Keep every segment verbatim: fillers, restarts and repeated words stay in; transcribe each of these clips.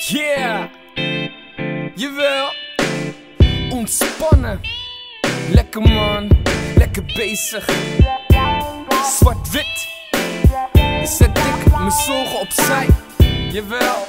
Yeah, jawel, ontspannen, lekker man, lekker bezig, zwart-wit, dan zet ik mijn zorgen opzij, jawel,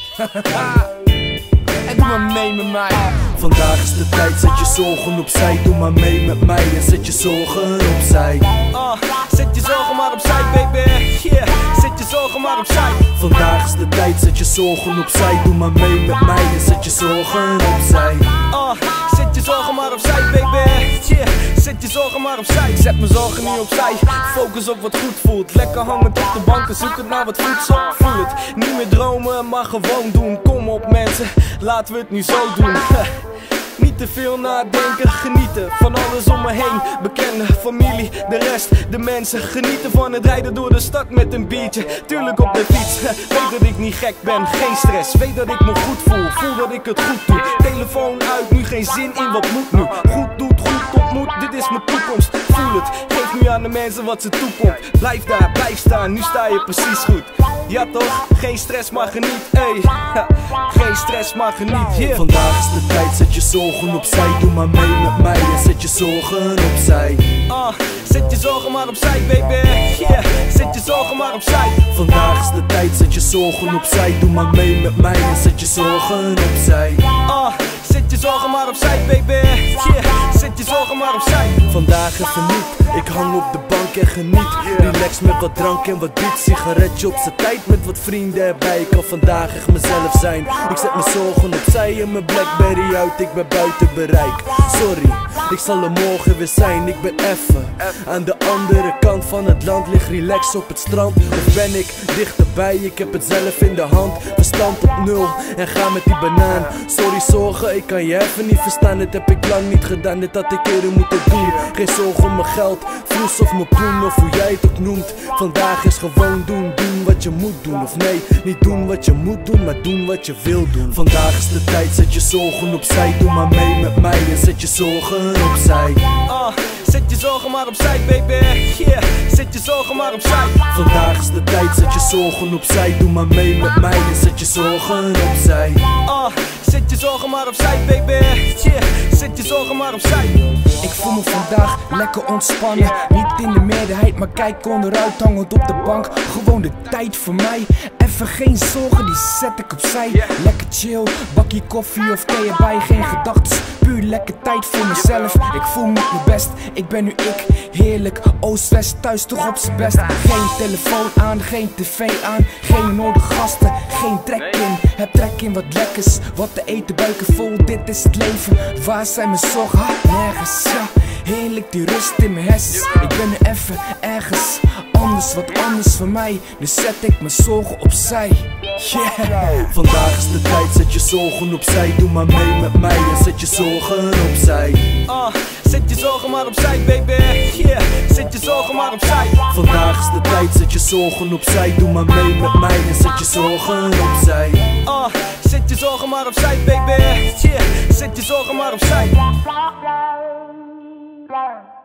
en doe maar mee met mij. Vandaag is de tijd, zet je zorgen opzij, doe maar mee met mij en zet je zorgen opzij. Uh, zet je zorgen maar opzij, baby, yeah, zet je zorgen maar opzij. Vandaag is de tijd, zet je zorgen opzij, doe maar mee met mij en zet je zorgen opzij. Uh, zet je zorgen maar opzij, baby, yeah, zet je zorgen maar opzij. Ik zet mijn zorgen niet opzij, focus op wat goed voelt. Lekker hangend op de banken, zoek het naar wat voedsel, voel het. Niet meer dromen, maar gewoon doen. Kom op mensen, laten we het nu zo doen. Niet te veel nadenken, genieten van alles om me heen. Bekenden, familie, de rest, de mensen. Genieten van het rijden door de stad met een biertje. Tuurlijk op de fiets, weet dat ik niet gek ben. Geen stress, weet dat ik me goed voel. Voel dat ik het goed doe. Telefoon uit, nu geen zin in wat moet nu. Goed doet, goed ontmoet, dit is mijn toekomst. Voel het, geef nu aan de mensen wat ze toekomt. Blijf daar, blijf staan, nu sta je precies goed. Ja toch, geen stress maar geniet, ey. Geen stress maar geniet, yeah. Vandaag is de tijd, zet je zorgen opzij, doe maar mee met mij en zet je zorgen opzij. Uh, zet je zorgen maar opzij, baby, yeah, zet je zorgen maar opzij. Vandaag is de tijd, zet je zorgen opzij, doe maar mee met mij en zet je zorgen opzij. Uh, zet je zorgen maar opzij, baby, yeah, zet je zorgen maar opzij. Vandaag even niet, ik hang op de bank en geniet. Relax met wat drank en wat beat, sigaretje op z'n tijd met wat vrienden erbij. Ik kan vandaag echt mezelf zijn. Ik zet mijn zorgen opzij en mijn Blackberry uit, ik ben buiten bereik. Sorry, ik zal er morgen weer zijn. Ik ben effen aan de andere kant van het land. Lig relax op het strand, of ben ik dichterbij? Ik heb het zelf in de hand, verstand op nul en ga met die banaan. Sorry zorgen, ik kan je even niet verstaan. Dit heb ik lang niet gedaan, dit had ik eerder moeten doen. Geen zorgen om mijn geld, vloes of mijn poen, of hoe jij het ook noemt. Vandaag is gewoon doen, doen wat je moet doen. Of nee, niet doen wat je moet doen, maar doen wat je wil doen. Vandaag is de tijd, zet je zorgen opzij, doe maar mee met mij en zet je zorgen opzij. Uh, zet je zorgen maar opzij, baby, yeah, zet je zorgen maar opzij. Vandaag is de tijd, zet je zorgen opzij, doe maar mee met mij en zet je zorgen opzij. Uh, zet je zorgen maar opzij, baby, yeah, zet je zorgen maar opzij. Ik voel me vandaag lekker ontspannen. Niet in de meerderheid, maar kijk onderuit hangend op de bank. Gewoon de tijd voor mij. Even geen zorgen, die zet ik opzij. Lekker chill, bakje koffie of thee erbij. Geen gedachtes, puur lekker tijd voor mezelf. Ik voel me mijn best, ik ben nu ik. Heerlijk, oost-west, thuis toch op z'n best. Geen telefoon aan, geen tv aan. Geen nodige gasten, geen trek in. Heb trek in wat lekkers, wat te eten, buiken vol. Dit is het leven, waar zijn mijn zorgen? Nergens, ja. Heerlijk die rust in mijn hersens. Ik ben nu even ergens anders, wat anders van mij. Dus zet ik mijn zorgen opzij, yeah. Vandaag is de tijd, zet je zorgen opzij, doe maar mee met mij en zet je zorgen opzij. Uh, zet je zorgen maar opzij, baby, yeah, zet je zorgen maar opzij. Vandaag is de tijd, zet je zorgen opzij, doe maar mee met mij en zet je zorgen opzij. Uh, zet je zorgen maar opzij, baby, yeah, zet je zorgen maar opzij. Yeah.